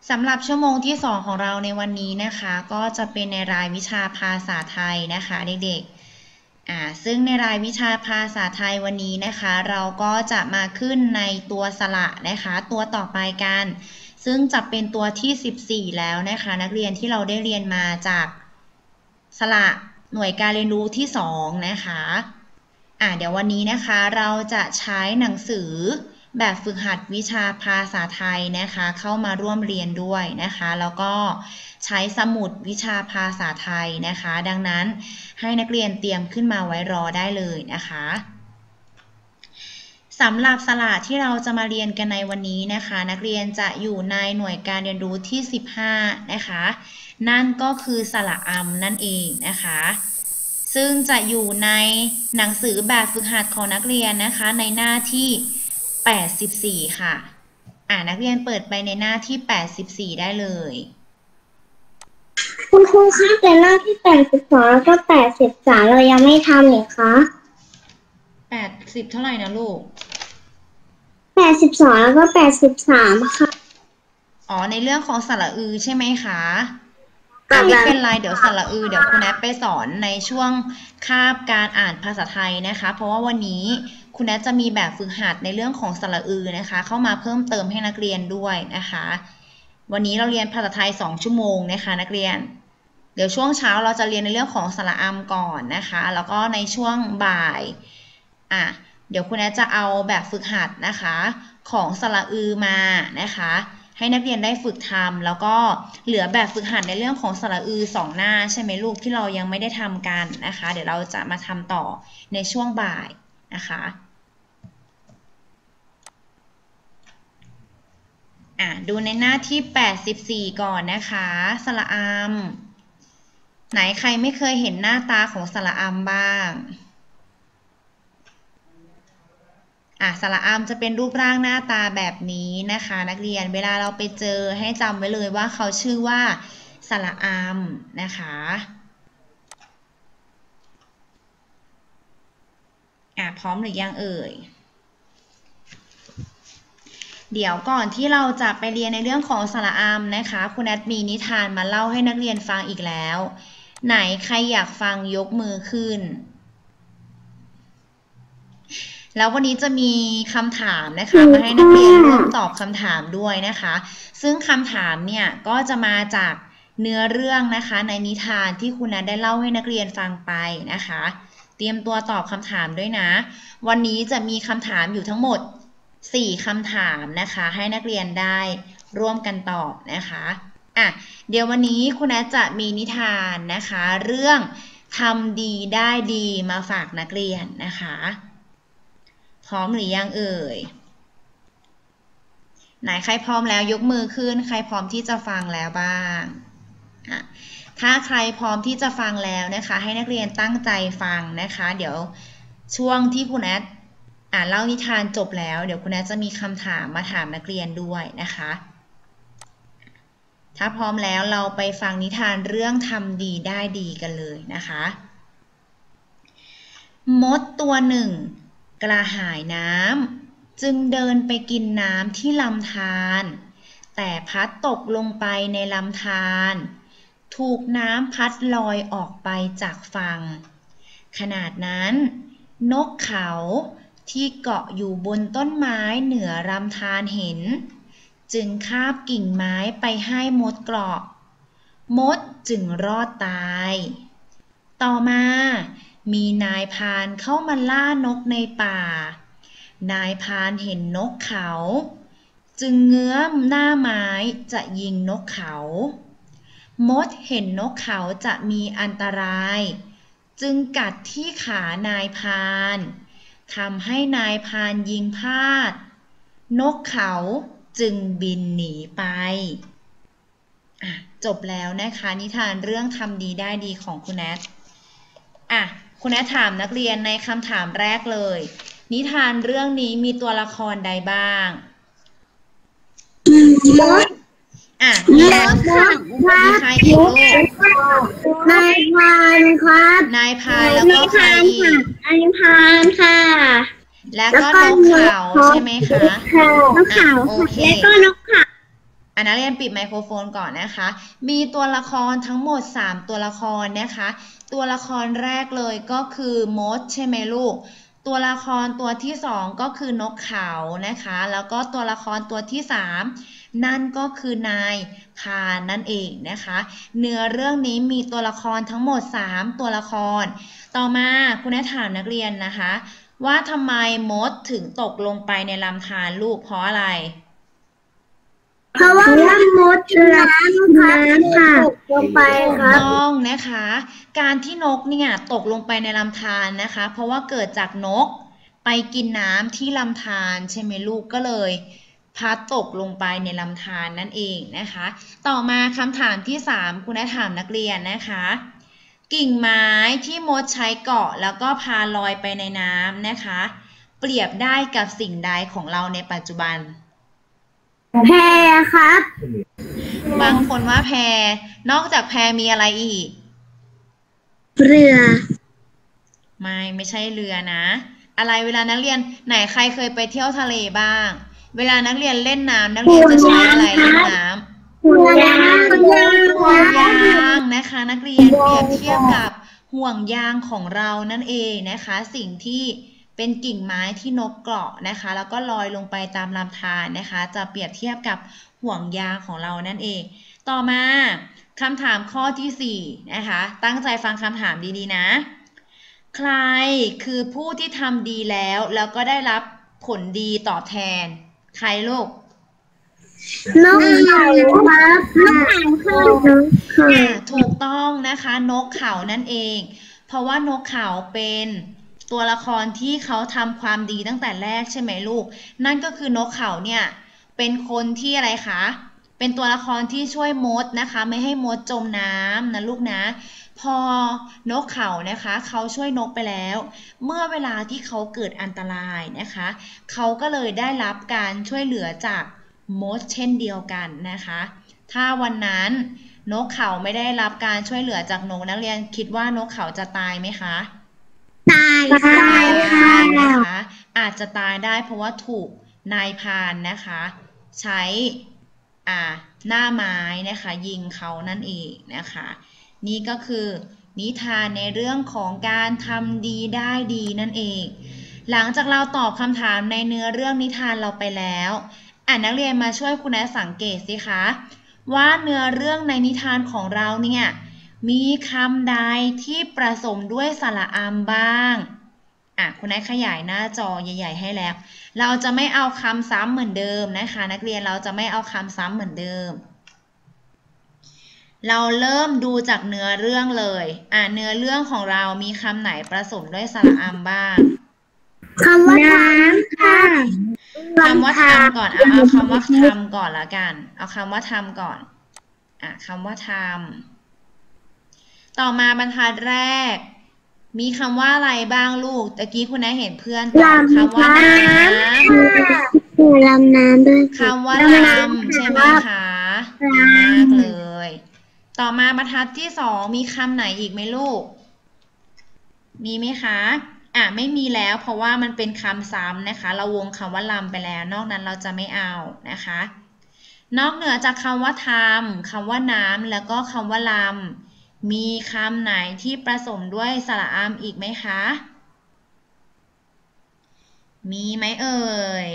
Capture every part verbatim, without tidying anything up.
สำหรับชั่วโมงที่สองของเราในวันนี้นะคะก็จะเป็นในรายวิชาภาษาไทยนะคะเด็กๆอ่าซึ่งในรายวิชาภาษาไทยวันนี้นะคะเราก็จะมาขึ้นในตัวสระนะคะตัวต่อไปกันซึ่งจะเป็นตัวที่สิบสี่แล้วนะคะนักเรียนที่เราได้เรียนมาจากสระหน่วยการเรียนรู้ที่สองนะคะอ่าเดี๋ยววันนี้นะคะเราจะใช้หนังสือแบบฝึกหัดวิชาภาษาไทยนะคะเข้ามาร่วมเรียนด้วยนะคะแล้วก็ใช้สมุดวิชาภาษาไทยนะคะดังนั้นให้นักเรียนเตรียมขึ้นมาไว้รอได้เลยนะคะสำหรับสระที่เราจะมาเรียนกันในวันนี้นะคะนักเรียนจะอยู่ในหน่วยการเรียนรู้ที่สิบห้านะคะนั่นก็คือสระอำนั่นเองนะคะซึ่งจะอยู่ในหนังสือแบบฝึกหัดของนักเรียนนะคะในหน้าที่แปดสิบสี่ค่ะอ่านักเรียนเปิดไปในหน้าที่แปดสิบสี่ได้เลยคุณครูคะแต่หน้าที่แปดสิบสองแล้วก็แปดสิบสามเรายังไม่ทำเลยคะแปดสิบเท่าไหร่นะลูกแปดสิบสองแล้วก็แปดสิบสามค่ะอ๋อในเรื่องของสระอือใช่ไหมคะแต่ไม่เป็นไรเดี๋ยวสระอือเดี๋ยวคุณแอทไปสอนในช่วงคาบการอ่านภาษาไทยนะคะเพราะว่าวันนี้คุณแอทจะมีแบบฝึกหัดในเรื่องของสระอือนะคะเข้ามาเพิ่มเติมให้นักเรียนด้วยนะคะวันนี้เราเรียนภาษาไทยสองชั่วโมงนะคะนักเรียนเดี๋ยวช่วงเช้าเราจะเรียนในเรื่องของสระอำก่อนนะคะแล้วก็ในช่วงบ่ายอ่ะเดี๋ยวคุณแอทจะเอาแบบฝึกหัดนะคะของสระอือมานะคะให้นักเรียนได้ฝึกทำแล้วก็เหลือแบบฝึกหัดในเรื่องของสระอือสองหน้าใช่ไหมลูกที่เรายังไม่ได้ทำกันนะคะเดี๋ยวเราจะมาทำต่อในช่วงบ่ายนะคะอ่ะดูในหน้าที่แปดสิบสี่ก่อนนะคะสระอำไหนใครไม่เคยเห็นหน้าตาของสระอำบ้างอ่ะสระอำจะเป็นรูปร่างหน้าตาแบบนี้นะคะนักเรียนเวลาเราไปเจอให้จำไว้เลยว่าเขาชื่อว่าสระอำนะคะอ่ะพร้อมหรือยังเอ่ยเดี๋ยวก่อนที่เราจะไปเรียนในเรื่องของสระอำนะคะคุณแอดมีนิทานมาเล่าให้นักเรียนฟังอีกแล้วไหนใครอยากฟังยกมือขึ้นแล้ววันนี้จะมีคำถามนะคะมาให้นักเรียนร่วมตอบคำถามด้วยนะคะซึ่งคำถามเนี่ยก็จะมาจากเนื้อเรื่องนะคะในนิทานที่คุณนัทได้เล่าให้นักเรียนฟังไปนะคะเตรียมตัวตอบคำถามด้วยนะวันนี้จะมีคำถามอยู่ทั้งหมดสี่คำถามนะคะให้นักเรียนได้ร่วมกันตอบนะคะอ่ะเดี๋ยววันนี้คุณนัทจะมีนิทานนะคะเรื่องทำดีได้ดีมาฝากนักเรียนนะคะพร้อมหรือยังเอ่ยไหนใครพร้อมแล้วยกมือขึ้นใครพร้อมที่จะฟังแล้วบ้างถ้าใครพร้อมที่จะฟังแล้วนะคะให้นักเรียนตั้งใจฟังนะคะเดี๋ยวช่วงที่คุณแอดอ่านเล่านิทานจบแล้วเดี๋ยวคุณแอดจะมีคำถามมาถามนักเรียนด้วยนะคะถ้าพร้อมแล้วเราไปฟังนิทานเรื่องทำดีได้ดีกันเลยนะคะมดตัวหนึ่งกระหายน้ำจึงเดินไปกินน้ำที่ลำธารแต่พัดตกลงไปในลำธารถูกน้ำพัดลอยออกไปจากฝั่งขณะนั้นนกเขาที่เกาะอยู่บนต้นไม้เหนือลำธารเห็นจึงคาบกิ่งไม้ไปให้มดเกาะมดจึงรอดตายต่อมามีนายพรานเข้ามาล่านกในป่านายพรานเห็นนกเขาจึงเงื้อมหน้าไม้จะยิงนกเขามดเห็นนกเขาจะมีอันตรายจึงกัดที่ขานายพรานทำให้นายพรานยิงพลาดนกเขาจึงบินหนีไปอ่ะจบแล้วนะคะนิทานเรื่องทำดีได้ดีของคุณแอทอ่ะคุณแอทถามนักเรียนในคำถามแรกเลยนิทานเรื่องนี้มีตัวละครใดบ้างอ่ะมีมดมีใครอีกลูกนายพานครับนายพานแล้วก็ใครอีกนายพานค่ะแล้วก็นกเขาใช่ไหมคะนกเขาแล้วก็นกเขาอ่ะนักเรียนปิดไมโครโฟนก่อนนะคะมีตัวละครทั้งหมดสามตัวละครนะคะตัวละครแรกเลยก็คือมดใช่ไหมลูกตัวละครตัวที่สองก็คือนกเขานะคะแล้วก็ตัวละครตัวที่สามนั่นก็คือนายพรานนั่นเองนะคะเนื้อเรื่องนี้มีตัวละครทั้งหมดสามตัวละครต่อมาคุณแม่ถามนักเรียนนะคะว่าทำไมมดถึงตกลงไปในลำธารลูกเพราะอะไรเพราะว่ามดน้ำครับค่ะลงไปครับต้องนะคะการที่นกเนี่ยตกลงไปในลำธารนะคะเพราะว่าเกิดจากนกไปกินน้ำที่ลำธารใช่ไหมลูกก็เลยพัดตกลงไปในลำธารนั่นเองนะคะต่อมาคำถามที่สามคุณได้ถามนักเรียนนะคะกิ่งไม้ที่มดใช้เกาะแล้วก็พาลอยไปในน้ำนะคะเปรียบได้กับสิ่งใดของเราในปัจจุบันแพครับบางคนว่าแพนอกจากแพมีอะไรอีกเรือไม่ไม่ใช่เรือนะอะไรเวลานักเรียนไหนใครเคยไปเที่ยวทะเลบ้างเวลานักเรียนเล่นน้ำนักเรียนจะใช้อะไรเล่นน้ำห่วงยางห่วงยางนะคะนักเรียนเปรียบเทียบกับห่วงยางของเรานั่นเองนะคะสิ่งที่เป็นกิ่งไม้ที่นกเกาะนะคะแล้วก็ลอยลงไปตามลำธารนะคะจะเปรียบเทียบกับห่วงยางของเรานั่นเองต่อมาคำถามข้อที่สี่นะคะตั้งใจฟังคำถามดีๆนะใครคือผู้ที่ทำดีแล้วแล้วก็ได้รับผลดีตอบแทนใครลูกนกเขาครับนกเขาค่ะถูกต้องนะคะนกเขานั่นเองเพราะว่านกเขาเป็นตัวละครที่เขาทำความดีตั้งแต่แรกใช่ไหมลูกนั่นก็คือนกเขาเนี่ยเป็นคนที่อะไรคะเป็นตัวละครที่ช่วยมดนะคะไม่ให้มดจมน้ำนะลูกนะพอนกเขานะคะเขาช่วยนกไปแล้วเมื่อเวลาที่เขาเกิดอันตรายนะคะเขาก็เลยได้รับการช่วยเหลือจากมดเช่นเดียวกันนะคะถ้าวันนั้นนกเขาไม่ได้รับการช่วยเหลือจากนกนักเรียนคิดว่านกเขาจะตายไหมคะตายค่ะนะคะอาจจะตายได้เพราะว่าถูกนายพรานนะคะใช้อ่าหน้าไม้นะคะยิงเขานั่นเองนะคะนี่ก็คือนิทานในเรื่องของการทำดีได้ดีนั่นเองหลังจากเราตอบคำถามในเนื้อเรื่องนิทานเราไปแล้วอ่านักเรียนมาช่วยคุณแอสังเกตสิคะว่าเนื้อเรื่องในนิทานของเราเนี่ยมีคำใดที่ประสมด้วยสระอำบ้างอ่ะคุณแอขยายหน้าจอใหญ่ๆให้แล้วเราจะไม่เอาคำซ้ำเหมือนเดิมนะคะนักเรียนเราจะไม่เอาคำซ้ำเหมือนเดิมเราเริ่มดูจากเนื้อเรื่องเลยอ่ะเนื้อเรื่องของเรามีคำไหนประสมด้วยสระอำบ้างคำว่าน้ำค่ะคำว่าทำก่อนเอาเอาคำว่าทำก่อนละกันเอาคำว่าทำก่อนอ่ะคำว่าทำต่อมาบรรทัดแรกมีคำว่าอะไรบ้างลูกตะกี้คุณนายเห็นเพื่อนตอบคำว่าน้ำลำน้ำด้วยคำว่าลำใช่ไหมคะดีมากเลยต่อมาบรรทัดที่สองมีคำไหนอีกไหมลูกมีไหมคะอ่ะไม่มีแล้วเพราะว่ามันเป็นคำซ้ำนะคะเราวงคำว่าลำไปแล้วนอกนั้นเราจะไม่เอานะคะนอกเหนือจากคำว่าทำคำว่าน้ำแล้วก็คำว่าลำมีคำไหนที่ประสมด้วยสระอำอีกไหมคะมีไหมเอ่ย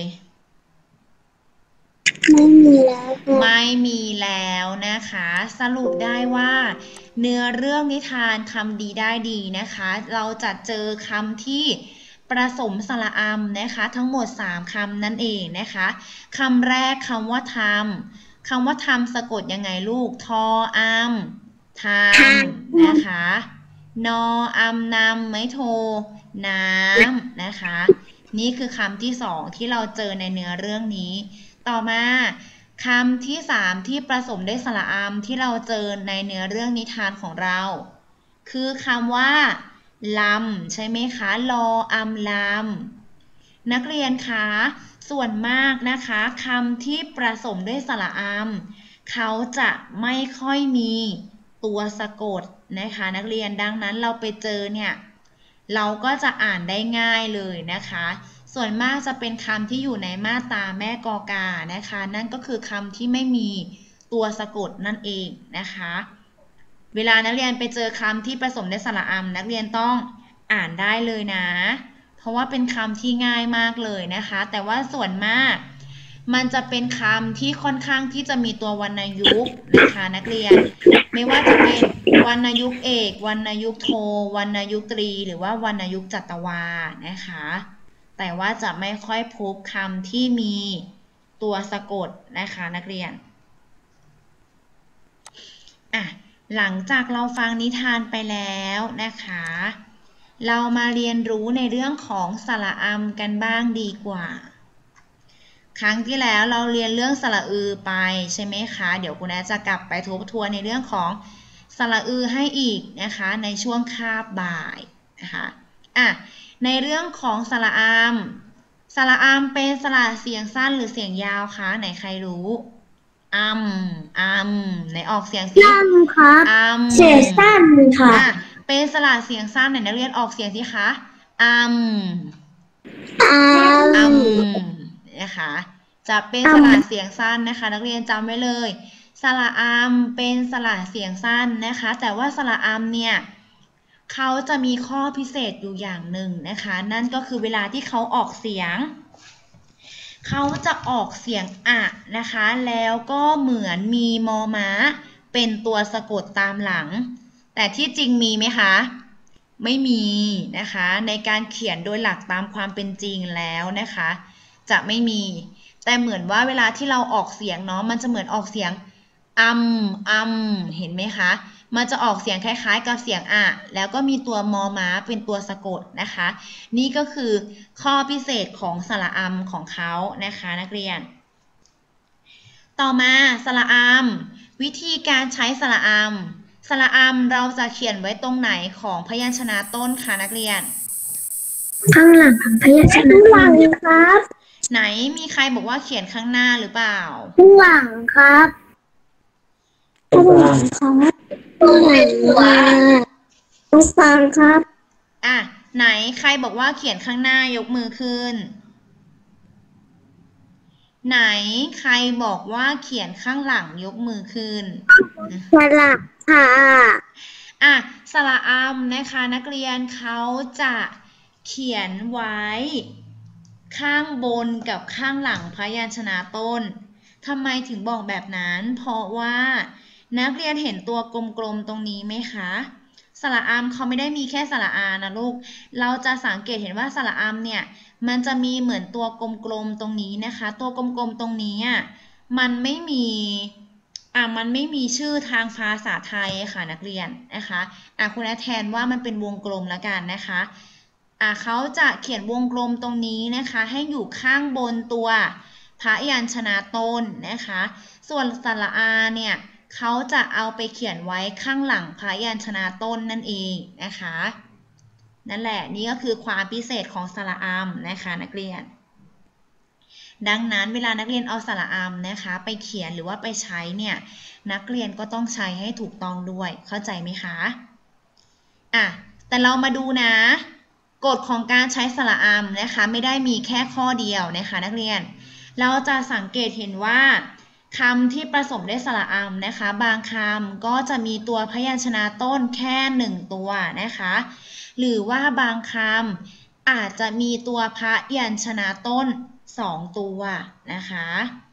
ไม่มีแล้วไม่มีแล้วนะคะสรุปได้ว่าเนื้อเรื่องนิทานคำดีได้ดีนะคะเราจะเจอคำที่ประสมสระอำนะคะทั้งหมดสามคำนั่นเองนะคะคำแรกคำว่าทำคำว่าทำสะกดยังไงลูกทออำทำนะคะนออำนำไม่โทน้ำนะคะนี่คือคำที่สองที่เราเจอในเนื้อเรื่องนี้ต่อมาคำที่สามที่ประสมด้วยสระอำที่เราเจอในเนื้อเรื่องนิทานของเราคือคำว่าลำใช่ไหมคะลออำลำนักเรียนคะส่วนมากนะคะคำที่ประสมด้วยสระอำเขาจะไม่ค่อยมีตัวสะกดนะคะนักเรียนดังนั้นเราไปเจอเนี่ยเราก็จะอ่านได้ง่ายเลยนะคะส่วนมากจะเป็นคำที่อยู่ในมาตราแม่กอกานะคะนั่นก็คือคำที่ไม่มีตัวสะกดนั่นเองนะคะเวลานักเรียนไปเจอคำที่ผสมด้วยสระอำนักเรียนต้องอ่านได้เลยนะเพราะว่าเป็นคำที่ง่ายมากเลยนะคะแต่ว่าส่วนมากมันจะเป็นคำที่ค่อนข้างที่จะมีตัววรรณยุกต์นะคะนักเรียนไม่ว่าจะเป็นวรรณยุกต์เอกวรรณยุกต์โทวรรณยุกต์ตรีหรือว่าวรรณยุกต์จัตวานะคะแต่ว่าจะไม่ค่อยพบคำที่มีตัวสะกดนะคะนักเรียนอ่ะหลังจากเราฟังนิทานไปแล้วนะคะเรามาเรียนรู้ในเรื่องของสระอำกันบ้างดีกว่าครั้งที่แล้วเราเรียนเรื่องสระอือไปใช่ไหมคะเดี๋ยวคุณแอจะกลับไปทบทวนในเรื่องของสระอือให้อีกนะคะในช่วงคาบบ่ายนะคะอ่ะในเรื่องของสระอำสระอำเป็นสระเสียงสั้นหรือเสียงยาวคะไหนใครรู้อัมอัมไหนออกเสียงสิอัมครับอัมเสียงสั้นค่ะเป็นสระเสียงสั้นไหนนักเรียนออกเสียงสิคะอัมอัมนะคะจะเป็นสระเสียงสั้นนะคะนักเรียนจำไว้เลยสระอัมเป็นสระเสียงสั้นนะคะแต่ว่าสระอัมเนี่ยเขาจะมีข้อพิเศษอยู่อย่างหนึ่งนะคะนั่นก็คือเวลาที่เขาออกเสียงเขาจะออกเสียงอะนะคะแล้วก็เหมือนมีมอม้าเป็นตัวสะกดตามหลังแต่ที่จริงมีไหมคะไม่มีนะคะในการเขียนโดยหลักตามความเป็นจริงแล้วนะคะจะไม่มีแต่เหมือนว่าเวลาที่เราออกเสียงเนาะมันจะเหมือนออกเสียงอัมอัมเห็นไหมคะมันจะออกเสียงคล้ายๆกับเสียงอะแล้วก็มีตัวมอม้าเป็นตัวสะกดนะคะนี่ก็คือข้อพิเศษของสระอัมของเขานะคะนักเรียนต่อมาสระอัมวิธีการใช้สระอัมสระอัมเราจะเขียนไว้ตรงไหนของพยัญชนะต้นคะนักเรียนข้างหลังของพยัญชนะต้นครับไหนมีใครบอกว่าเขียนข้างหน้าหรือเปล่าข้างหลังครับข้างหลังครับข้างหลังครับข้างฟังครับอ่ะไหนใครบอกว่าเขียนข้างหน้ายกมือขึ้นไหนใครบอกว่าเขียนข้างหลังยกมือขึ้นสระค่ะอ่ะสระอัมนะคะนักเรียนเขาจะเขียนไว้ข้างบนกับข้างหลังพยัญชนะต้นทำไมถึงบอกแบบนั้นเพราะว่านักเรียนเห็นตัวกลมๆตรงนี้ไหมคะสระอัมเขาไม่ได้มีแค่สระอานะลูกเราจะสังเกตเห็นว่าสระอัมเนี่ยมันจะมีเหมือนตัวกลมๆตรงนี้นะคะตัวกลมๆตรงนี้อ่ะมันไม่มีอ่ะมันไม่มีชื่อทางภาษาไทยค่ะนักเรียนนะคะอ่ะคุณแทนว่ามันเป็นวงกลมแล้วกันนะคะอ่ะเขาจะเขียนวงกลมตรงนี้นะคะให้อยู่ข้างบนตัวพยัญชนะต้นนะคะส่วนสระอาเนี่ยเขาจะเอาไปเขียนไว้ข้างหลังพยัญชนะต้นนั่นเองนะคะนั่นแหละนี่ก็คือความพิเศษของสระอัมนะคะนักเรียนดังนั้นเวลานักเรียนเอาสระอัมนะคะไปเขียนหรือว่าไปใช้เนี่ยนักเรียนก็ต้องใช้ให้ถูกต้องด้วยเข้าใจไหมคะอ่ะแต่เรามาดูนะกฎของการใช้สระอัมนะคะไม่ได้มีแค่ข้อเดียวนะคะนักเรียนเราจะสังเกตเห็นว่าคำที่ผสมด้วยสระอัมนะคะบางคำก็จะมีตัวพยัญชนะต้นแค่หนึ่งตัวนะคะหรือว่าบางคำอาจจะมีตัวพยัญชนะต้นสองตัวนะคะ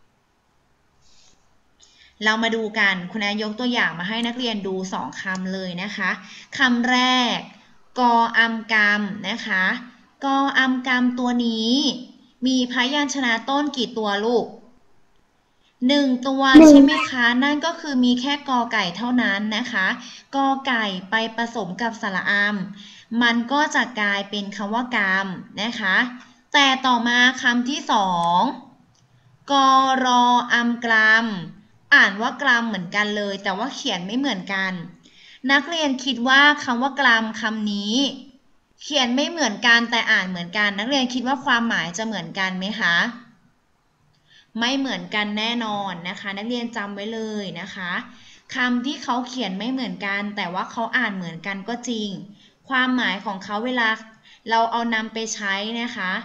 เรามาดูกันคุณนายยกตัวอย่างมาให้นักเรียนดูสองคำเลยนะคะคำแรกกออัมกรรมนะคะกออัมกรรมตัวนี้มีพยัญชนะต้นกี่ตัวลูกหนึ่งตัวใช่ไหมคะนั่นก็คือมีแค่กอไก่เท่านั้นนะคะกอไก่ไปผสมกับสระอัมมันก็จะกลายเป็นคำว่ากรรมนะคะแต่ต่อมาคำที่สองกอรออัมกรัมอ่านว่ากรัมเหมือนกันเลยแต่ว่าเขียนไม่เหมือนกันนักเรียนคิดว่าคำว่ากรัมคำนี้เขียนไม่เหมือนกันแต่อ่านเหมือนกันนักเรียนคิดว่าความหมายจะเหมือนกันไหมคะไม่เหมือนกันแน่นอนนะคะนักเรียนจำไว้เลยนะคะคำที่เขาเขียนไม่เหมือนกันแต่ว่าเขาอ่านเหมือนกันก็จริงความหมายของเขาเวลาเราเอานำไปใช้นะคะ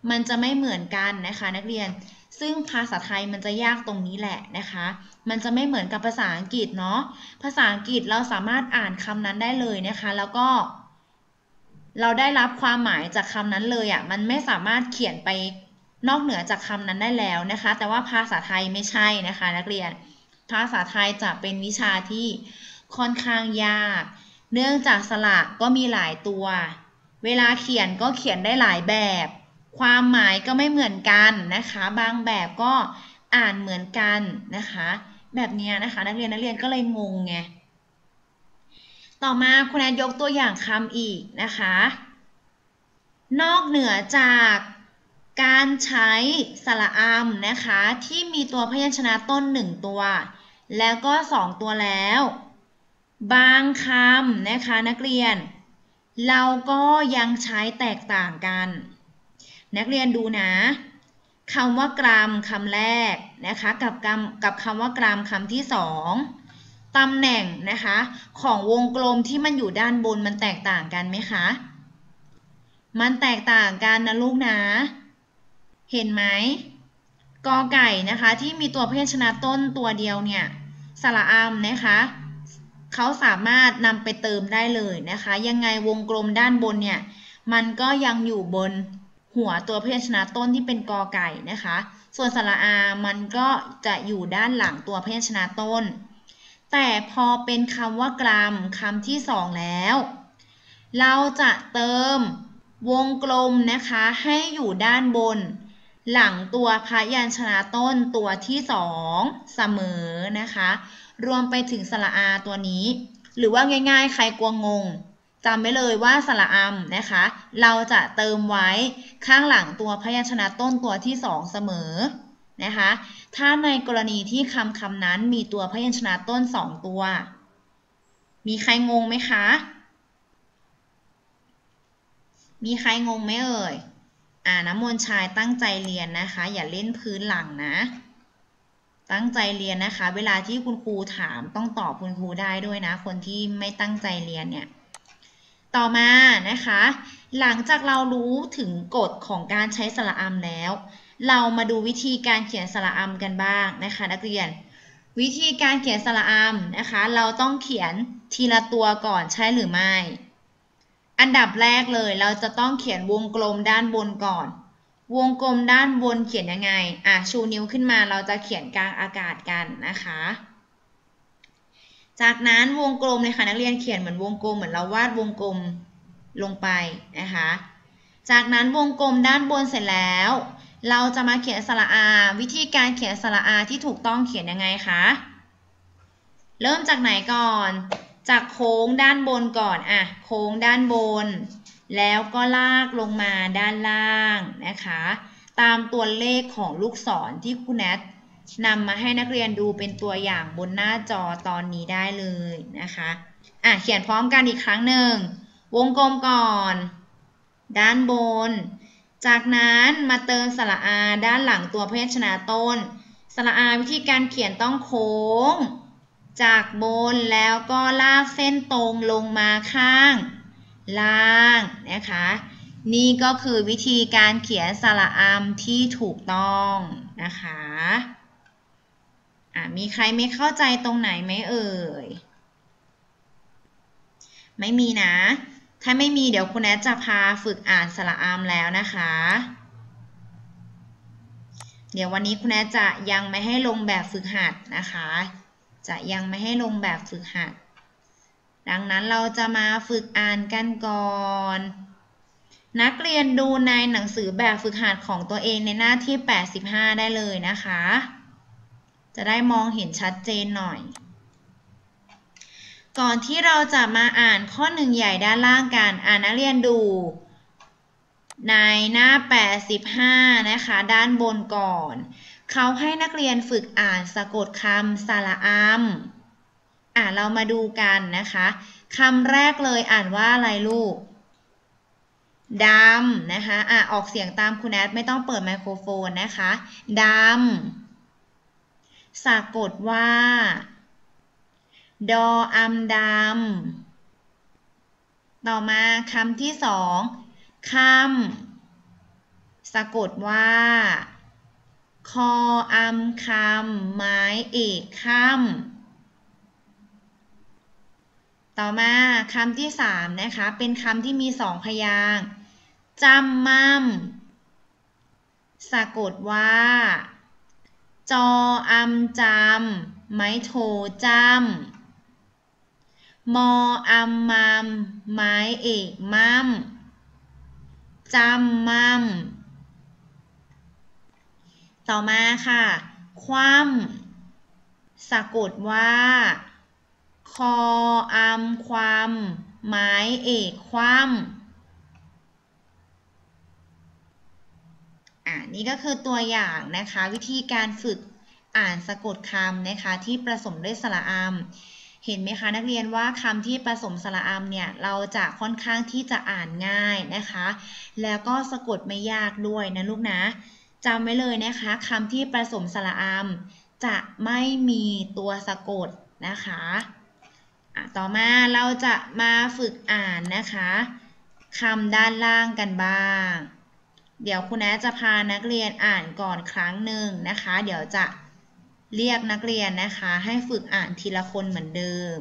มันจะไม่เหมือนกันนะคะนักเรียนซึ่งภาษาไทยมันจะยากตรงนี้แหละนะคะมันจะไม่เหมือนกับภาษาอังกฤษเนาะภาษาอังกฤษเราสามารถอ่านคำนั้นได้เลยนะคะแล้วก็เราได้รับความหมายจากคำนั้นเลยอ่ะมันไม่สามารถเขียนไปนอกเหนือจากคำนั้นได้แล้วนะคะแต่ว่าภาษาไทยไม่ใช่นะคะนักเรียนภาษาไทยจะเป็นวิชาที่ค่อนข้างยากเนื่องจากสระก็มีหลายตัวเวลาเขียนก็เขียนได้หลายแบบความหมายก็ไม่เหมือนกันนะคะบางแบบก็อ่านเหมือนกันนะคะแบบนี้นะคะนักเรียนนักเรียนก็เลยงงไงต่อมาคุณแอนยกตัวอย่างคำอีกนะคะนอกเหนือจากการใช้สระอำนะคะที่มีตัวพยัญชนะต้นหนึ่งตัวแล้วก็สองตัวแล้วบางคำนะคะนักเรียนเราก็ยังใช้แตกต่างกันนักเรียนดูนะคำว่ากรัมคำแรกนะคะกับคำกับคำว่ากรัมคำที่สองตำแหน่งนะคะของวงกลมที่มันอยู่ด้านบนมันแตกต่างกันไหมคะมันแตกต่างกันนะลูกนะเห็นไหมกอไก่นะคะที่มีตัวพยัญชนะต้นตัวเดียวเนี่ยสระอำนะคะเขาสามารถนำไปเติมได้เลยนะคะยังไงวงกลมด้านบนเนี่ยมันก็ยังอยู่บนหัวตัวพยัญชนะต้นที่เป็นกอไก่นะคะส่วนสระอามันก็จะอยู่ด้านหลังตัวพยัญชนะต้นแต่พอเป็นคำว่ากรัมคำที่สองแล้วเราจะเติมวงกลมนะคะให้อยู่ด้านบนหลังตัวพยัญชนะต้นตัวที่สองเสมอนะคะรวมไปถึงสระอาตัวนี้หรือว่าง่ายๆใครกลัวงงจำไว้เลยว่าสระอำนะคะเราจะเติมไว้ข้างหลังตัวพยัญชนะต้นตัวที่สองเสมอนะคะถ้าในกรณีที่คำคำนั้นมีตัวพยัญชนะต้นสองตัวมีใครงงไหมคะมีใครงงไหมเอ่ยอ่าน้ำมนต์ชายตั้งใจเรียนนะคะอย่าเล่นพื้นหลังนะตั้งใจเรียนนะคะเวลาที่คุณครูถามต้องตอบคุณครูได้ด้วยนะคนที่ไม่ตั้งใจเรียนเนี่ยต่อมานะคะหลังจากเรารู้ถึงกฎของการใช้สระอำแล้วเรามาดูวิธีการเขียนสระอำกันบ้างนะคะนักเรียนวิธีการเขียนสระอำนะคะเราต้องเขียนทีละตัวก่อนใช่หรือไม่อันดับแรกเลยเราจะต้องเขียนวงกลมด้านบนก่อนวงกลมด้านบนเขียนยังไงอ่ะชูนิ้วขึ้นมาเราจะเขียนกลางอากาศกันนะคะจากนั้นวงกลมเลยค่ะนักเรียนเขียนเหมือนวงกลมเหมือนเราวาดวงกลมลงไปนะคะจากนั้นวงกลมด้านบนเสร็จแล้วเราจะมาเขียนสระอาวิธีการเขียนสระอาที่ถูกต้องเขียนยังไงคะเริ่มจากไหนก่อนจากโค้งด้านบนก่อนอ่ะโค้งด้านบนแล้วก็ลากลงมาด้านล่างนะคะตามตัวเลขของลูกศรที่คุณแนทนำมาให้นักเรียนดูเป็นตัวอย่างบนหน้าจอตอนนี้ได้เลยนะคะอ่ะเขียนพร้อมกันอีกครั้งหนึ่งวงกลมก่อนด้านบนจากนั้นมาเติมสระอาด้านหลังตัวพยัญชนะต้นสระอาวิธีการเขียนต้องโค้งจากบนแล้วก็ลากเส้นตรงลงมาข้างล่างนะคะนี่ก็คือวิธีการเขียนสระอำที่ถูกต้องนะคะอ่ะมีใครไม่เข้าใจตรงไหนไหมเอ่ยไม่มีนะถ้าไม่มีเดี๋ยวคุณแอดจะพาฝึกอ่านสระอำแล้วนะคะเดี๋ยววันนี้คุณแอดจะยังไม่ให้ลงแบบฝึกหัดนะคะจะยังไม่ให้ลงแบบฝึกหัดดังนั้นเราจะมาฝึกอ่านกันก่อนนักเรียนดูในหนังสือแบบฝึกหัดของตัวเองในหน้าที่แปดสิบห้าได้เลยนะคะจะได้มองเห็นชัดเจนหน่อยก่อนที่เราจะมาอ่านข้อหนึ่งใหญ่ด้านล่างกันอ่านนักเรียนดูในหน้าแปดสิบห้านะคะด้านบนก่อนเขาให้นักเรียนฝึกอ่านสะกดคำสระอำอ่ะเรามาดูกันนะคะคำแรกเลยอ่านว่าอะไรลูกดำนะคะอ่ะออกเสียงตามคุณแอดไม่ต้องเปิดไมโครโฟนนะคะดำสะกดว่าดออำดำต่อมาคำที่สองคำสะกดว่าคออำคำไม้เอกค่ำต่อมาคำที่สามนะคะเป็นคำที่มีสองพยางค์จำมั่มสะกดว่าจออำจำไม้โทจำมออำมัมไม้เอกมั่มจำมั่มต่อมาค่ะคว่ำสะกดว่าคออำความไม้เอกคว่ำอ่านี่ก็คือตัวอย่างนะคะวิธีการฝึกอ่านสะกดคำนะคะที่ผสมด้วยสระอำเห็นไหมคะนักเรียนว่าคำที่ผสมสระอำเนี่ยเราจะค่อนข้างที่จะอ่านง่ายนะคะแล้วก็สะกดไม่ยากด้วยนะลูกนะจำไว้เลยนะคะคำที่ผสมสระอำจะไม่มีตัวสะกดนะคะอ่ะต่อมาเราจะมาฝึกอ่านนะคะคำด้านล่างกันบ้างเดี๋ยวคุณแอจะพานักเรียนอ่านก่อนครั้งหนึ่งนะคะเดี๋ยวจะเรียกนักเรียนนะคะให้ฝึกอ่านทีละคนเหมือนเดิม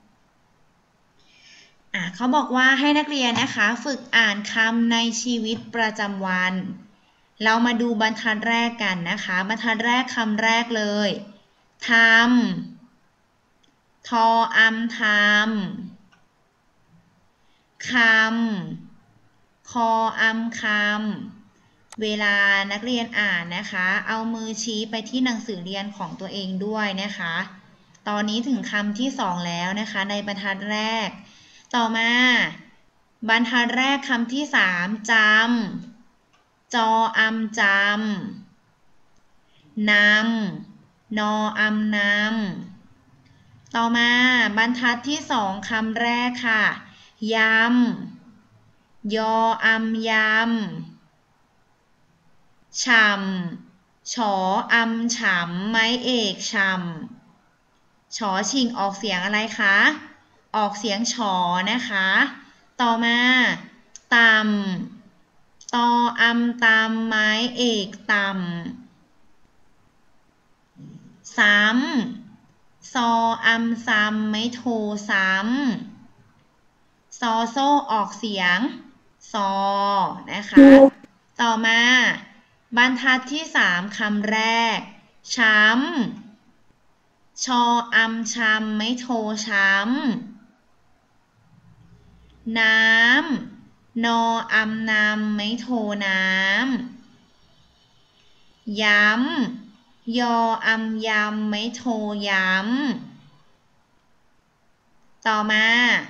อ่ะเขาบอกว่าให้นักเรียนนะคะฝึกอ่านคำในชีวิตประจำวันเรามาดูบรรทัดแรกกันนะคะบรรทัดแรกคำแรกเลยทำทออำทำคำคออำคำเวลานักเรียนอ่านนะคะเอามือชี้ไปที่หนังสือเรียนของตัวเองด้วยนะคะตอนนี้ถึงคำที่สองแล้วนะคะในบรรทัดแรกต่อมาบรรทัดแรกคำที่สามจำจออำจำนำนออำนำต่อมาบรรทัดที่สองคำแรกค่ะยำยออำยำฉ่ำฉออำฉ่ำไม้เอกฉ่ำฉอชิงออกเสียงอะไรคะออกเสียงฉอนะคะต่อมาตำตออำตำไม้เอกตำซ้ำซออำซ้ำไม้โทซ้ำซอโซ่ออกเสียงซอนะคะต่อมาบรรทัดที่สามคำแรกช้ำชออำช้ำไม่โทช้ำน้ำนออำนำไม่โทน้ำย้ำยออำยำไม่โทย้ำต่อมา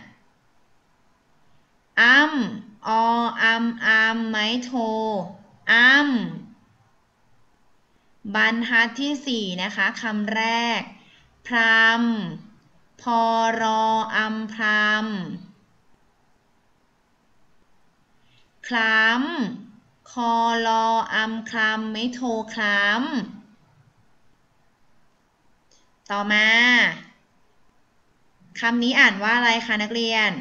อ้ำออำอำไม่โทอ้ำบรรทัดที่สี่นะคะคำแรกพรำพอรออำพรำคล้ำคอลออำคลำไม่โทคล้ำต่อมาคำนี้อ่านว่าอะไรคะนักเรียน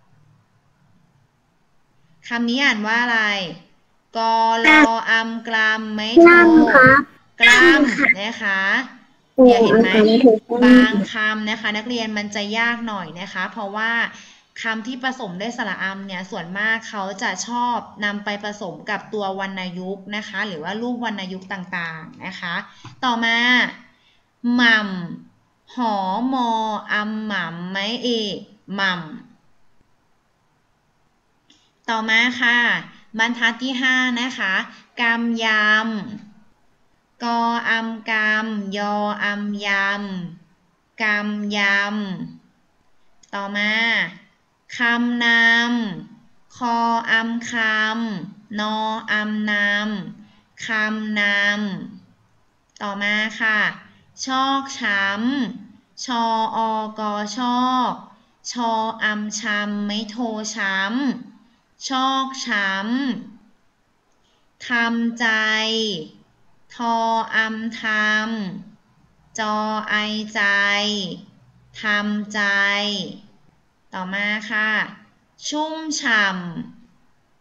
คำนี้อ่านว่าอะไรกอลออำกลำไม่โทกล้ำนะคะเดี๋ยวเห็นไหมบางคำนะคะนักเรียนมันจะยากหน่อยนะคะเพราะว่าคำที่ผสมด้วยสระอำเนี่ยส่วนมากเขาจะชอบนำไปผสมกับตัววรรณยุกต์นะคะหรือว่ารูปวรรณยุกต์ต่างๆนะคะต่อมาหม่ำหอมออำหม่ำไม้เอกหม่ำต่อมาค่ะบรรทัดที่ห้านะคะกำยำกออำกำยออำยำกำยำต่อมาคำนำคออำคำนออำนำคำนำต่อมาค่ะชอกช้ำชออกอชอกชออำช้ำไม่โทช้ำชอกช้ำทำใจทออำทำจอไอใจทำใจต่อมาค่ะชุ่มฉ่ำ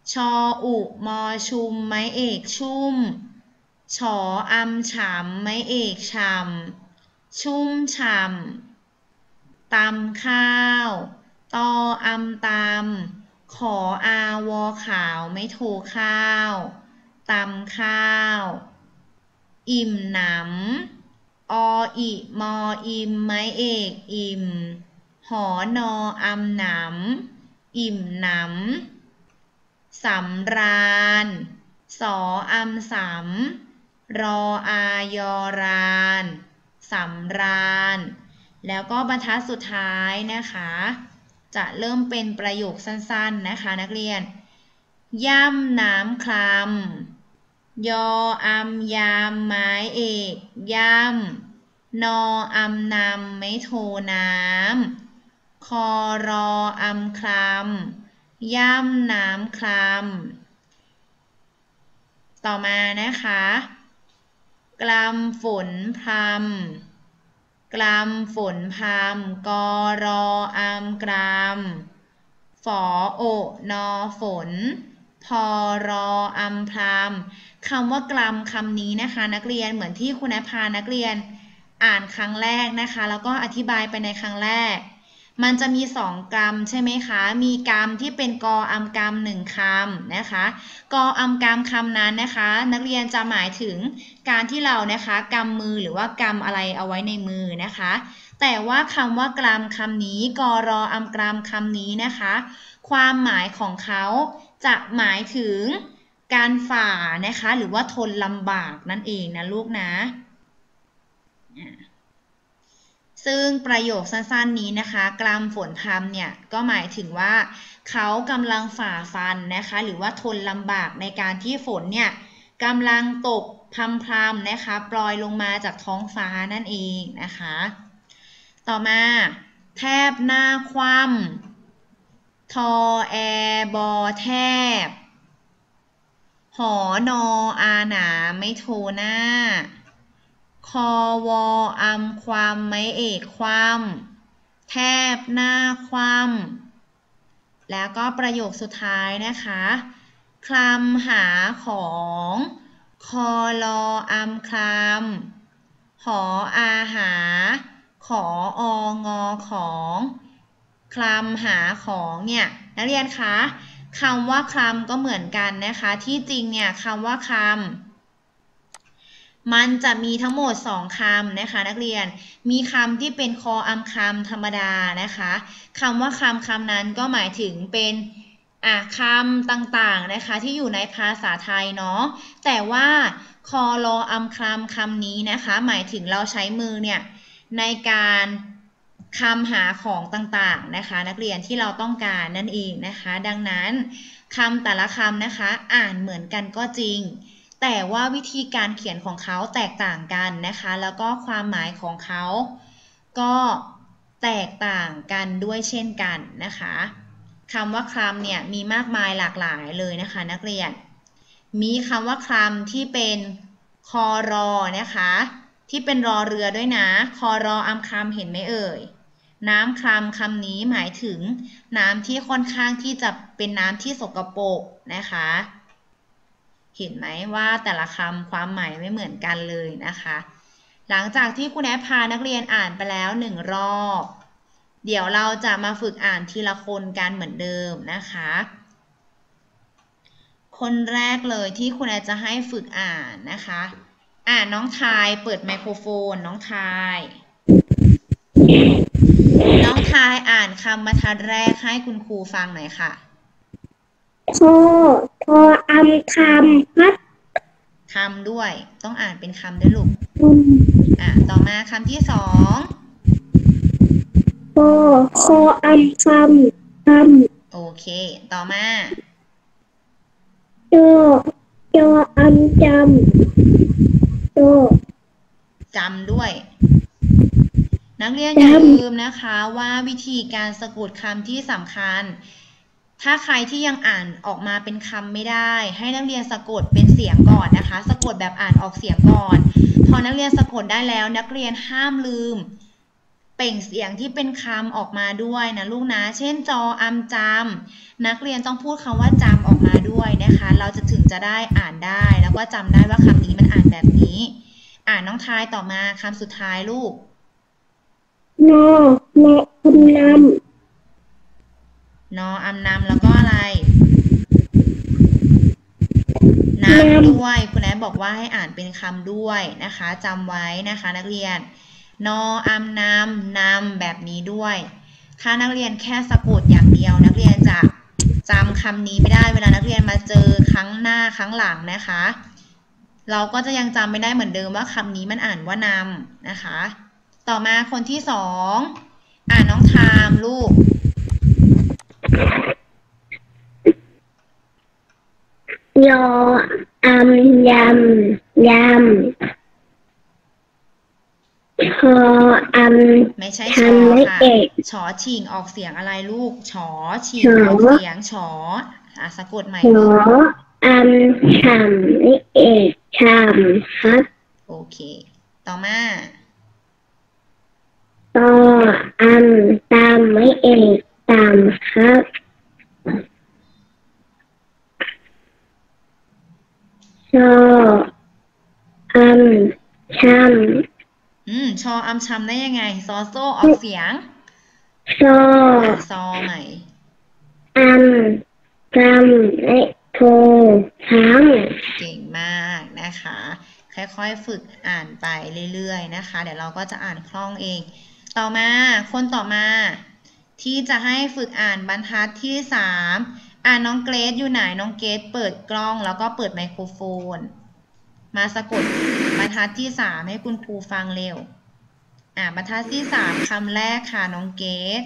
ชออุมอชุมไม้เอกชุ่มฉออำฉ่ำไม้เอกฉ่ำชุ่มฉ่ำตำข้าวตออำตำขออาวอขาวไม่โทข้าวตำข้าวอิ่มหนำออิมออิมไม้เอกอิ่มหอนออำหนำอิ่มหนำสำราญสออำสำรออายอรานสำราญแล้วก็บรรทัดสุดท้ายนะคะจะเริ่มเป็นประโยคสั้นๆนะคะนักเรียนย่ำน้ำคลำยออำยามไม้เอกย่ำนออำนำไม่โทน้ำคอรออำคลำย่ำน้ำคลำต่อมานะคะกลำฝนพรำกลำฝนพรำกอรออำกลำฝอโอนอฝนพอรออำพรำคำว่ากลำคำนี้นะคะนักเรียนเหมือนที่คุณนภานักเรียนอ่านครั้งแรกนะคะแล้วก็อธิบายไปในครั้งแรกมันจะมีสองกรรมใช่ไหมคะมีกรรมที่เป็นกออำกรรมหนึ่งคำนะคะกออำกรรมคำนั้นนะคะนักเรียนจะหมายถึงการที่เรานะคะกำมือหรือว่ากำอะไรเอาไว้ในมือนะคะแต่ว่าคำว่ากรรมคำนี้กอรออำกรรมคำนี้นะคะความหมายของเขาจะหมายถึงการฝ่านะคะหรือว่าทนลำบากนั่นเองนะลูกนะซึ่งประโยคสั้นๆนี้นะคะกลำฝนพรำเนี่ยก็หมายถึงว่าเขากำลังฝ่าฟันนะคะหรือว่าทนลำบากในการที่ฝนเนี่ยกำลังตกพรำๆนะคะปล่อยลงมาจากท้องฟ้านั่นเองนะคะต่อมาแทบหน้าคว่ำทอแอบอแทบหอนออาหนาไม่โทหน้าคอวออำความไม้เอกคว่ำแทบหน้าคว่ำแล้วก็ประโยคสุดท้ายนะคะคลำหาของคอลออำคลำหออาหาขอองอของคลำหาของเนี่ยนักเรียนคะคำว่าคลำก็เหมือนกันนะคะที่จริงเนี่ยคำว่าคลำมันจะมีทั้งหมดสองคำนะคะนักเรียนมีคำที่เป็นคออำคำธรรมดานะคะคำว่าคำคำนั้นก็หมายถึงเป็นอ่ะคำต่างๆนะคะที่อยู่ในภาษาไทยเนาะแต่ว่าคอรออำคำคำนี้นะคะหมายถึงเราใช้มือเนี่ยในการคำหาของต่างๆนะคะนักเรียนที่เราต้องการนั่นเองนะคะดังนั้นคำแต่ละคำนะคะอ่านเหมือนกันก็จริงแต่ว่าวิธีการเขียนของเขาแตกต่างกันนะคะแล้วก็ความหมายของเขาก็แตกต่างกันด้วยเช่นกันนะคะคำว่าคลำเนี่ยมีมากมายหลากหลายเลยนะคะนักเรียนมีคำว่าคลำที่เป็นคอรอนะคะที่เป็นรอเรือด้วยนะคอรออำคำเห็นไหมเอ่ยน้ำคลำคำนี้หมายถึงน้ำที่ค่อนข้างที่จะเป็นน้ำที่สกปรกนะคะเห็นไหมว่าแต่ละคำความหมายไม่เหมือนกันเลยนะคะหลังจากที่คุณแอปพานักเรียนอ่านไปแล้วหนึ่งรอบเดี๋ยวเราจะมาฝึกอ่านทีละคนกันเหมือนเดิมนะคะคนแรกเลยที่คุณแอปจะให้ฝึกอ่านนะคะอ่านน้องทายเปิดไมโครโฟนน้องทายน้องทายอ่านคำบรรทัดแรกให้คุณครูฟังหน่อยค่ะโทโทอำคำพัดคำด้วยต้องอ่านเป็นคำด้วยลูกอ่ะต่อมาคำที่สองโทโคอำคำคำโอเคต่อมาโจโจอำจำโจจำด้วยนักเรียนอย่าลืมนะคะว่าวิธีการสะกดคำที่สำคัญถ้าใครที่ยังอ่านออกมาเป็นคำไม่ได้ให้นักเรียนสะกดเป็นเสียงก่อนนะคะสะกดแบบอ่านออกเสียงก่อนพอนักเรียนสะกดได้แล้วนักเรียนห้ามลืมเปล่งเสียงที่เป็นคำออกมาด้วยนะลูกนะเช่นจออำจำนักเรียนต้องพูดคำว่าจำออกมาด้วยนะคะเราจะถึงจะได้อ่านได้แล้วก็จำได้ว่าคำนี้มันอ่านแบบนี้อ่านน้องทายต่อมาคำสุดท้ายลูกนอแม่คุณนนออำนำแล้วก็อะไรน้ำด้วยคุณแอนบอกว่าให้อ่านเป็นคำด้วยนะคะจำไว้นะคะนักเรียนนออำนำนำแบบนี้ด้วยถ้านักเรียนแค่สะกดอย่างเดียวนักเรียนจะจำคำนี้ไม่ได้เวลานักเรียนมาเจอครั้งหน้าครั้งหลังนะคะเราก็จะยังจำไม่ได้เหมือนเดิมว่าคำนี้มันอ่านว่านำนะคะต่อมาคนที่สองอ่านน้องทามลูกยออำยำยำชออำไม่ใช่ชอค่ะชอชิงออกเสียงอะไรลูกชอชิงออกเสียงชออ่ะสะกดใหม่ลูกอำชำไม่เอกชำครับโอเคต่อมาต่ออำตามไม่เอกตามครับชออำชำอืมชออำชำได้ยังไงซอโซออกเสียงชอซอใหม่อำจำและโทช้ำเก่งมากนะคะค่อยๆฝึกอ่านไปเรื่อยๆนะคะเดี๋ยวเราก็จะอ่านคล่องเองต่อมาคนต่อมาที่จะให้ฝึกอ่านบรรทัดที่สามอ่านน้องเกรซอยู่ไหนน้องเกรซเปิดกล้องแล้วก็เปิดไมโครโฟนมาสะกดบรรทัดที่สามให้คุณครูฟังเร็วอ่าบรรทัดที่สามคำแรกค่ะน้องเกด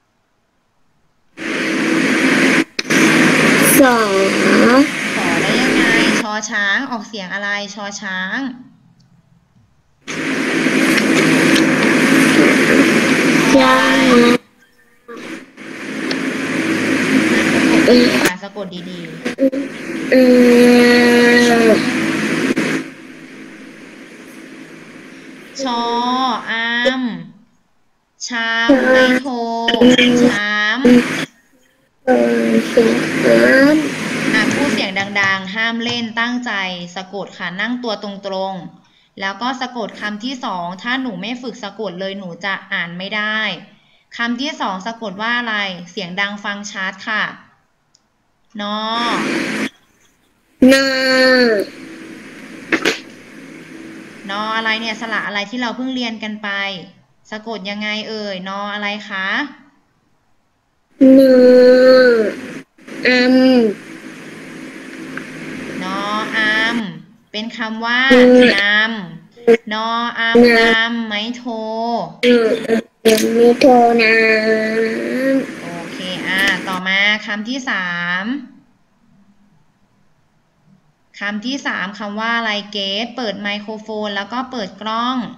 สอสอได้ยังไงชอช้างออกเสียงอะไรชอช้างช้างอ่าสะกดดีๆอืมชออามชามไม่โทชามเออเสียงอ่ะพูดเสียงดังๆห้ามเล่นตั้งใจสะกดค่ะนั่งตัวตรงๆแล้วก็สะกดคำที่สองถ้าหนูไม่ฝึกสะกดเลยหนูจะอ่านไม่ได้คำที่สองสะกดว่าอะไรเสียงดังฟังชัดค่ะนอนอนออะไรเนี่ยสระอะไรที่เราเพิ่งเรียนกันไปสะกดยังไงเอ่ยนออะไรคะนออัมนออัมเป็นคำว่านำนออัมนำไม่โทไม่โทน้ำโอเคอ่ะต่อมาคำที่สามคำที่สามคำว่าอะไรเกสเปิดไมโครโฟนแล้วก็เปิดกล้อง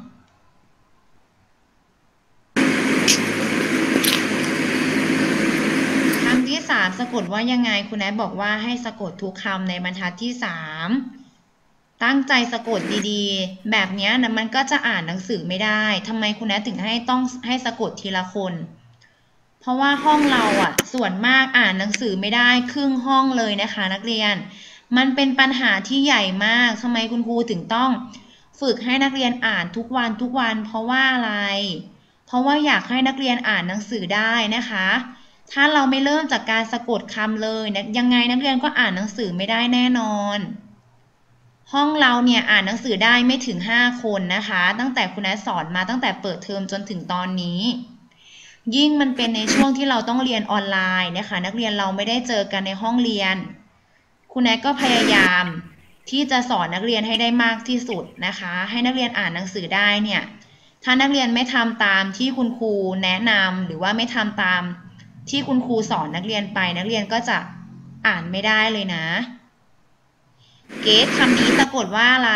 คำที่สามสะกดว่ายังไงคุณแอดบอกว่าให้สะกดทุกคำในบรรทัดที่สามตั้งใจสะกดดีๆแบบนี้นะมันก็จะอ่านหนังสือไม่ได้ทำไมคุณแอดถึงให้ต้องให้สะกดทีละคนเพราะว่าห้องเราอ่ะส่วนมากอ่านหนังสือไม่ได้ครึ่งห้องเลยนะคะนักเรียนมันเป็นปัญหาที่ใหญ่มากทำไมคุณครูถึงต้องฝึกให้นักเรียนอ่านทุกวันทุกวันเพราะว่าอะไรเพราะว่าอยากให้นักเรียนอ่านหนังสือได้นะคะถ้าเราไม่เริ่มจากการสะกดคำเลยนะยังไงนักเรียนก็อ่านหนังสือไม่ได้แน่นอนห้องเราเนี่ยอ่านหนังสือได้ไม่ถึงห้าคนนะคะตั้งแต่คุณแอดสอนมาตั้งแต่เปิดเทอมจนถึงตอนนี้ยิ่งมันเป็นในช่วงที่เราต้องเรียนออนไลน์นะคะนักเรียนเราไม่ได้เจอกันในห้องเรียนคุณแอดก็พยายามที่จะสอนนักเรียนให้ได้มากที่สุดนะคะให้นักเรียนอ่านหนังสือได้เนี่ยถ้านักเรียนไม่ทำตามที่คุณครูแนะนำหรือว่าไม่ทำตามที่คุณครูสอนนักเรียนไปนักเรียนก็จะอ่านไม่ได้เลยนะเกสคำนี้สะกดว่าอะไร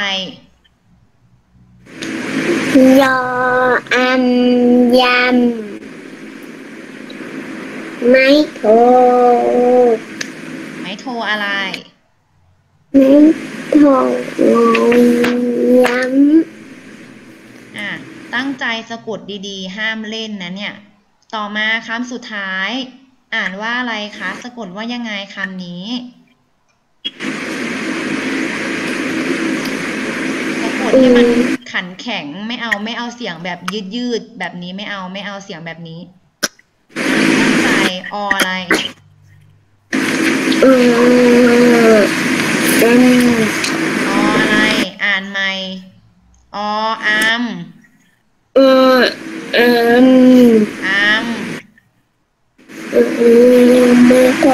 ยออัมยำไม่โทไม่โทอะไรไม่โทงย้ำอ่ะตั้งใจสะกดดีๆห้ามเล่นนะเนี่ยต่อมาคำสุดท้ายอ่านว่าอะไรคะสะกดว่ายังไงคำนี้สะกดให้มันขันแข็งไม่เอาไม่เอาเสียงแบบยืดยืดแบบนี้ไม่เอาไม่เอาเสียงแบบนี้ตั้งใจออะไรเออเป็นออะไรอ่านใหม่ออัมเออเอ็มอัมเออโมโก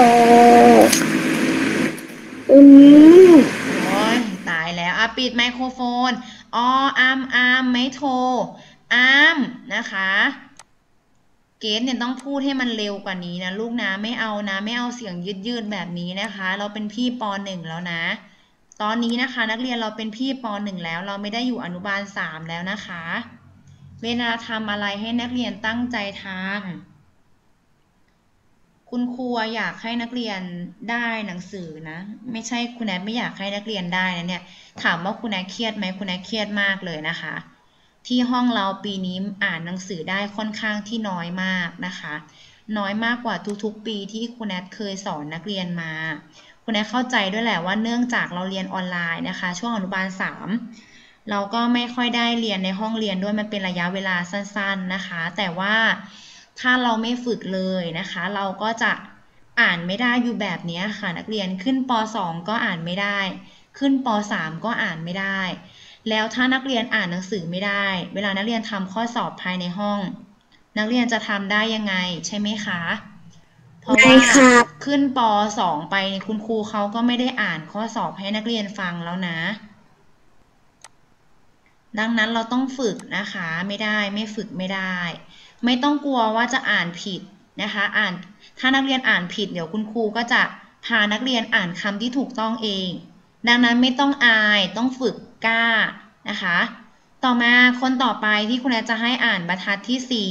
อืมโอ้ยตายแล้วอ่ะปิดไมโครโฟนออัมอัมไม่โทรอัมนะคะเกรซเนี่ยต้องพูดให้มันเร็วกว่านี้นะลูกนะไม่เอานะไม่เอาเสียงยืดๆแบบนี้นะคะเราเป็นพี่ปหนึ่งแล้วนะตอนนี้นะคะนักเรียนเราเป็นพี่ปหนึ่งแล้วเราไม่ได้อยู่อนุบาลสามแล้วนะคะเวลาทำอะไรให้นักเรียนตั้งใจทำคุณครูอยากให้นักเรียนได้หนังสือนะไม่ใช่คุณแอดไม่อยากให้นักเรียนได้นะเนี่ยถามว่าคุณแอดเครียดไหมคุณแอดเครียดมากเลยนะคะที่ห้องเราปีนี้อ่านหนังสือได้ค่อนข้างที่น้อยมากนะคะน้อยมากกว่าทุกๆปีที่คุณแอดเคยสอนนักเรียนมาคุณแอดเข้าใจด้วยแหละว่าเนื่องจากเราเรียนออนไลน์นะคะช่วงอนุบาลสามเราก็ไม่ค่อยได้เรียนในห้องเรียนด้วยมันเป็นระยะเวลาสั้นๆนะคะแต่ว่าถ้าเราไม่ฝึกเลยนะคะเราก็จะอ่านไม่ได้อยู่แบบนี้ค่ะนักเรียนขึ้นป.สอง ก็อ่านไม่ได้ขึ้นป.สาม ก็อ่านไม่ได้แล้วถ้านักเรียนอ่านหนังสือไม่ได้เวลานักเรียนทำข้อสอบภายในห้องนักเรียนจะทำได้ยังไงใช่ไหมคะเพราะว่าขึ้นป.สอง ไปคุณครูเขาก็ไม่ได้อ่านข้อสอบให้นักเรียนฟังแล้วนะดังนั้นเราต้องฝึกนะคะไม่ได้ไม่ฝึกไม่ได้ไม่ต้องกลัวว่าจะอ่านผิดนะคะอ่านถ้านักเรียนอ่านผิดเดี๋ยวคุณครูก็จะพานักเรียนอ่านคำที่ถูกต้องเองดังนั้นไม่ต้องอายต้องฝึกกล้านะคะต่อมาคนต่อไปที่คุณแอจะให้อ่านบรรทัดที่สี่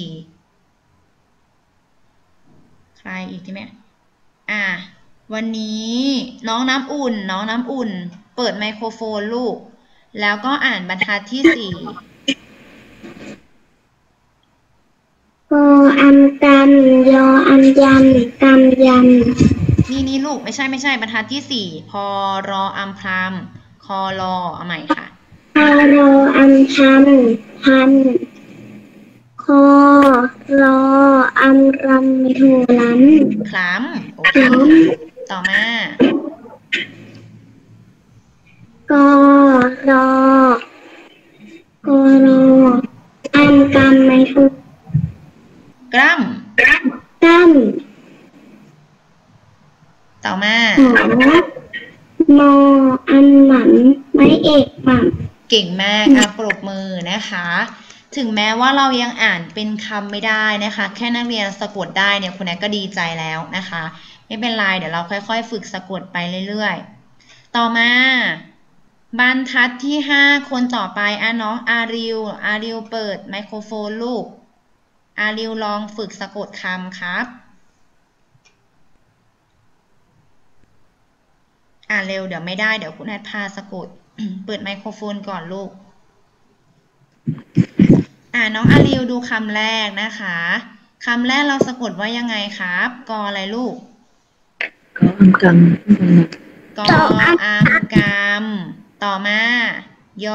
ใครอีกที่ไหมอ่ะวันนี้น้องน้ำอุ่นน้องน้ำอุ่นเปิดไมโครโฟนลูกแล้วก็อ่านบรรทัดที่สี่กออันกันยออันยันกันยันนี่นี่ลูกไม่ใช่ไม่ใช่บรรทัดที่สี่พอรออัมพรามคอรอเอาใหม่ค่ะพอรออันทันทันคอรออันรำไม่ถูลันคล้ำโอเคต่อมากอรอกอรออันกันไม่ถูกกล้ำกล้ำต่อมาหมออันหมันไม่เอกหมันเก่งมากอ่ะปรบมือนะคะถึงแม้ว่าเรายังอ่านเป็นคำไม่ได้นะคะแค่นักเรียนสะกดได้เนี่ยคุณแอนก็ดีใจแล้วนะคะไม่เป็นไรเดี๋ยวเราค่อยๆฝึกสะกดไปเรื่อยๆต่อมาบรรทัดที่ห้าคนต่อไปอ่ะน้องอาริวอาริวเปิดไมโครโฟนลูกอาริวลองฝึกสะกดคำครับอ่านเร็วเดี๋ยวไม่ได้เดี๋ยวคุณแอดพาสะกด เปิดไมโครโฟนก่อนลูกอ่าน้องอาริวดูคำแรกนะคะคำแรกเราสะกดว่ายังไงครับกออะไรลูกกออัมกัมกออัมกัมต่อมาย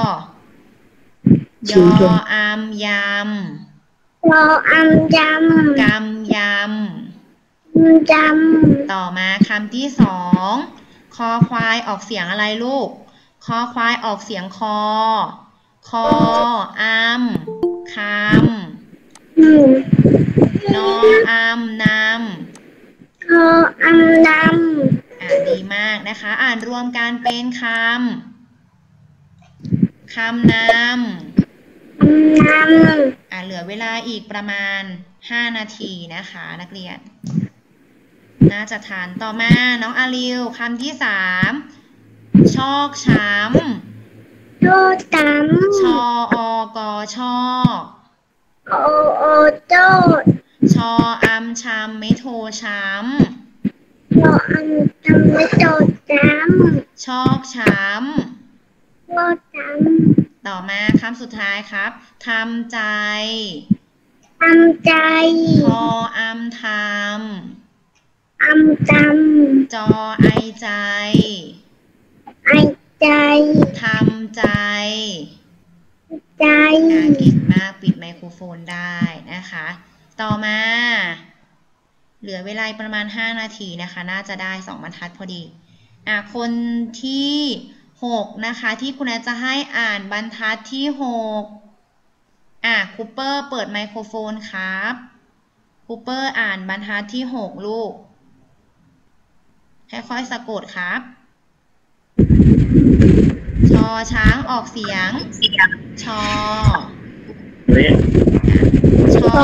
อยออัมยำยออัมยำกำยำยำต่อมาคำที่สองคอควายออกเสียงอะไรลูกคอควายออกเสียงคอคออัมคำนออัมนำคออัมนำอ่าดีมากนะคะอ่านรวมกันเป็นคำคำนำนำอ่าเหลือเวลาอีกประมาณห้านาทีนะคะนักเรียนน่าจะทานต่อมาน้องอาริวคำที่สามชอกช้ำโชช้ำชออกอชอโอโอโจชออัมชำไม่โทช้ำชออัมชำไม่โจช้ำชอกช้ำชอกช้ำต่อมาคำสุดท้ายครับทำใจทำใจทออำทำอำจำจอไอใจำไอใจทำใจใจเก่งมากปิดไมโครโฟนได้นะคะต่อมาเหลือเวลาประมาณห้านาทีนะคะน่าจะได้สองบรรทัดพอดีอ่ะคนที่หกนะคะที่คุณแม่จะให้อ่านบรรทัดที่หกอ่ะคูเปอร์เปิดไมโครโฟนครับคูเปอร์อ่านบรรทัดที่หกลูกค่อยๆสะกดครับชอช้างออกเสียงชอชอ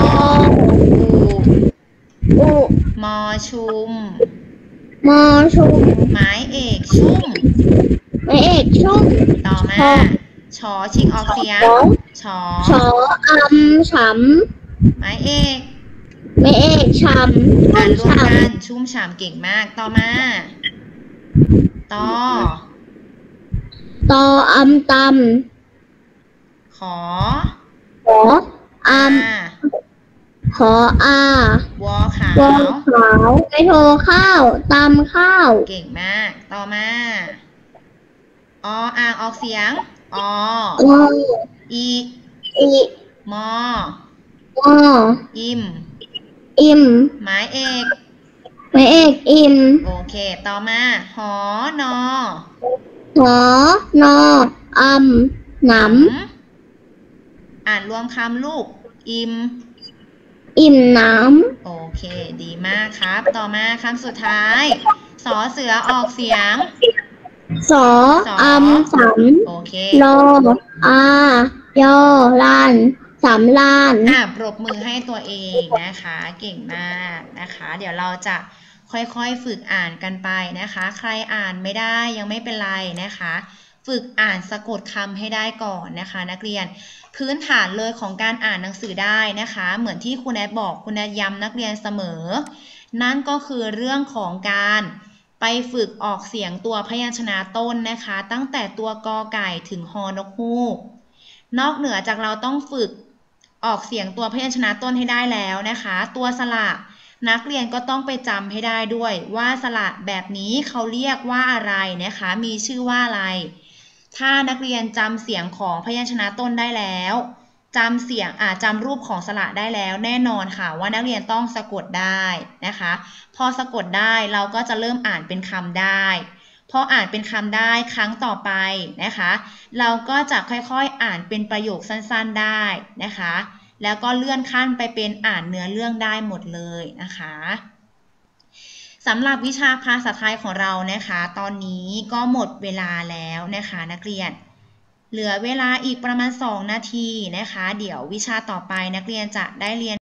อุ มอชุมมอชุมหมายเอกชุ่มหมายเอกชุ่มต่อมาชอชิงออกเสียงชอชออำฉำหมายเอกหมายเอกฉ่ำอ่านรวมกันชุ่มฉ่ำเก่งมากต่อมาตอตออำตำขอขออำขออาวอขาววอขาวไอโทข้าวตำข้าวเก่งมากต่อมาออ่างออกเสียงออีอีมอมออิมอิมหมายเอกหมายเอกอิมโอเคต่อมาหอนอหอนออำหนำอ่านรวมคำลูกอิมอิ่มน้ำโอเคดีมากครับต่อมาคำสุดท้ายสอเสือออกเสียงสออำสำโอเครออายอลานสามลานอ่ะปรบมือให้ตัวเองนะคะเก่งมากนะคะเดี๋ยวเราจะค่อยๆฝึกอ่านกันไปนะคะใครอ่านไม่ได้ยังไม่เป็นไรนะคะฝึกอ่านสะกดคำให้ได้ก่อนนะคะนักเรียนพื้นฐานเลยของการอ่านหนังสือได้นะคะเหมือนที่คุณแอดบอกคุณแอดย้ำนักเรียนเสมอนั่นก็คือเรื่องของการไปฝึกออกเสียงตัวพยัญชนะต้นนะคะตั้งแต่ตัวกอไก่ถึงฮอนกฮูกนอกเหนือจากเราต้องฝึกออกเสียงตัวพยัญชนะต้นให้ได้แล้วนะคะตัวสระนักเรียนก็ต้องไปจำให้ได้ด้วยว่าสระแบบนี้เขาเรียกว่าอะไรนะคะมีชื่อว่าอะไรถ้านักเรียนจำเสียงของพยัญชนะต้นได้แล้วจำเสียงอ่าจำรูปของสระได้แล้วแน่นอนค่ะว่านักเรียนต้องสะกดได้นะคะพอสะกดได้เราก็จะเริ่มอ่านเป็นคำได้พออ่านเป็นคำได้ครั้งต่อไปนะคะเราก็จะค่อยๆอ่านเป็นประโยคสั้นๆได้นะคะแล้วก็เลื่อนขั้นไปเป็นอ่านเนื้อเรื่องได้หมดเลยนะคะสำหรับวิชาภาษาไทยของเรานะคะตอนนี้ก็หมดเวลาแล้วนะคะนักเรียนเหลือเวลาอีกประมาณสองนาทีนะคะเดี๋ยววิชาต่อไปนักเรียนจะได้เรียน